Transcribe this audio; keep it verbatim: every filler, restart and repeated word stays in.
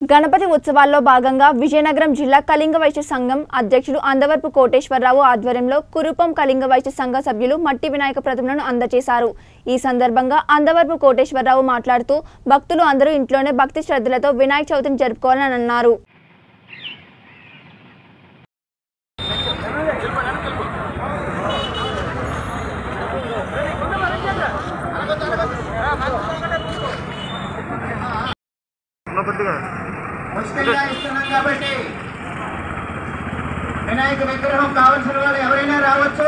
గణపతి ఉత్సవాల్లో భాగంగా విజయనగరం జిల్లా కళింగ వైశ్య సంఘం అధ్యక్షులు అందవరపు కోటేశ్వరరావు ఆధ్వర్యంలో కురుపం కళింగ వైశ్య సంఘ సభ్యులు మట్టి వినాయక ప్రతిమలను అందజేశారు। ఈ సందర్భంగా అందవరపు కోటేశ్వరరావు మాట్లాడుతూ భక్తులు అందరూ ఇంట్లోనే భక్తి శ్రద్ధలతో వినాయక చవితిని జరుపుకోవాలని అన్నారు। వినాయక విగ్రహం కావాల్సిన వాళ్ళు ఎవరైనా రావచ్చు।